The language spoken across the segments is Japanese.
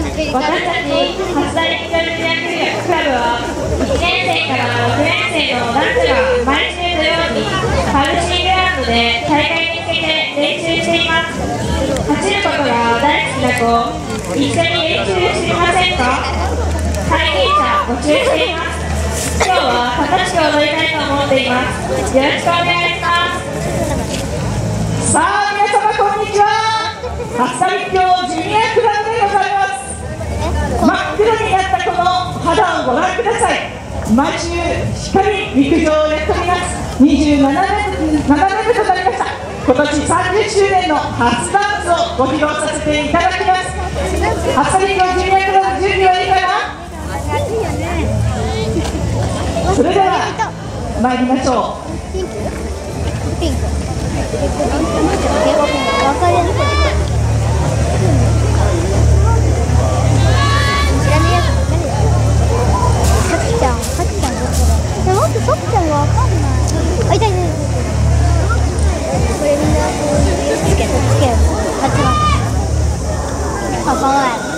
私たち初代陸上ジュニアクラブは1年生から6年生の男女が毎週土曜にパルシーグラウンドで大会に向けて練習しています。走ることが大好きな子、一緒に練習してみませんか？会議者募集しています。今日は楽しく踊りたいと思っています。よろしくお願いします。 さあ皆様こんにちは。初代陸上ジュニアクラブでございます。真っ黒になったこの肌をご覧ください。毎週しっかり陸上をやっております。27年となりました。今年30周年の初ダンスをご披露させていただきます。初代陸上ジュニアクラブ準備はいいかな？それでは参りましょう。 ピンク。分かりやすい。知らないやつばっかりだよ。さきちゃんどこだ？もっとさきちゃんがわかんない。あ、いた。これみんなこういうつける。あっちは。あ、かわいい。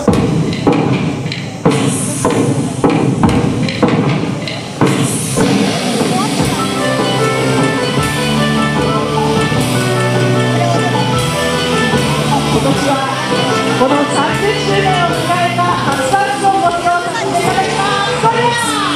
この30周年を迎えた初ダンスをご披露させていただきます。それで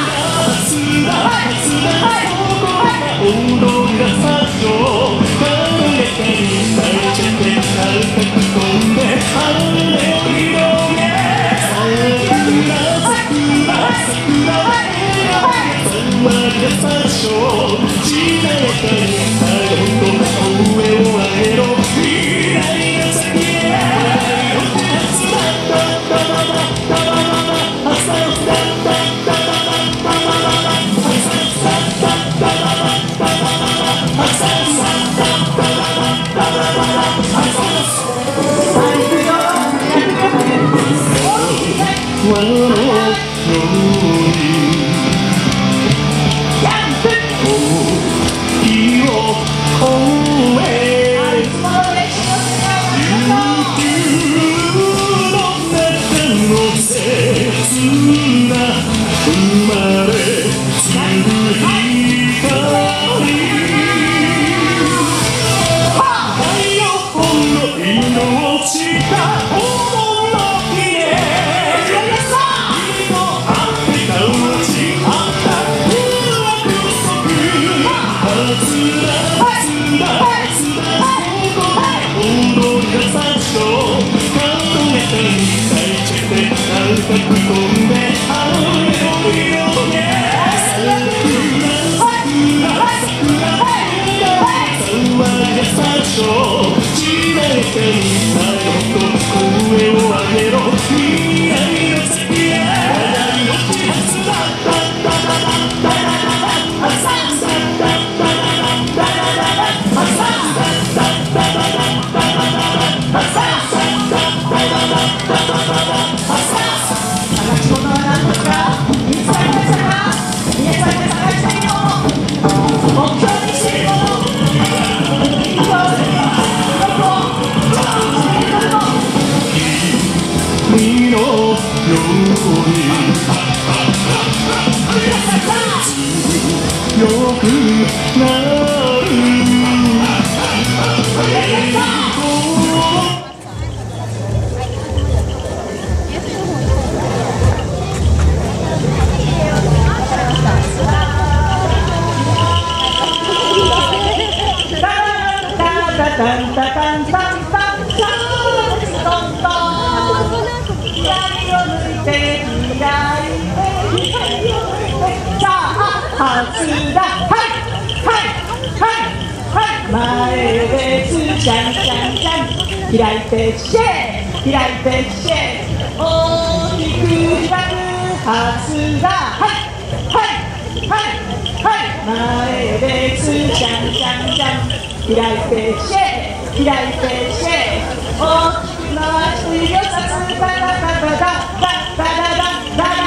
開いてシェー、開いてシェー、大きく開くはずだ。はいはいはい前です。ジャンジャンジャン、開いてシェー、開いてシェー、大きく回して指をさす。ダダダダダダダダダダダ。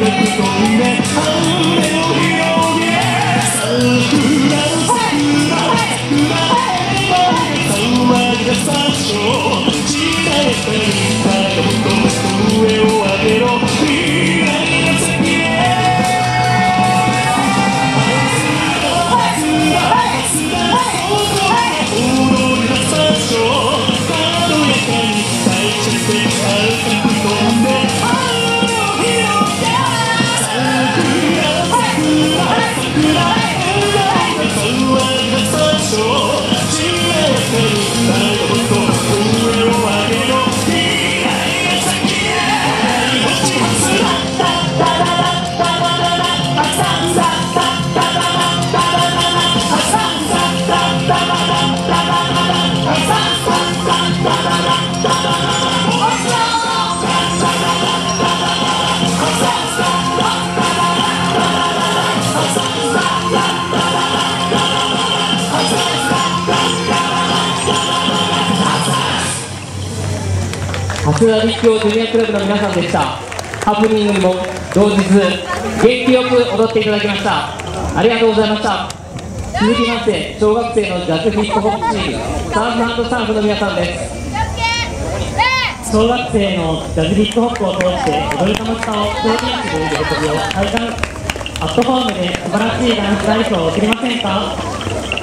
初田立教ジュニアクラブの皆さんでした。ハプニングにも同日元気よく踊っていただきました。ありがとうございました。続きまして小学生のジャズフィットホップチームサーフスタッフの皆さんです。 小学生のジャズヒップホップを通して踊り楽しさを表現する喜びを体感、アットホームで素晴らしいダンスライフを送りませんか？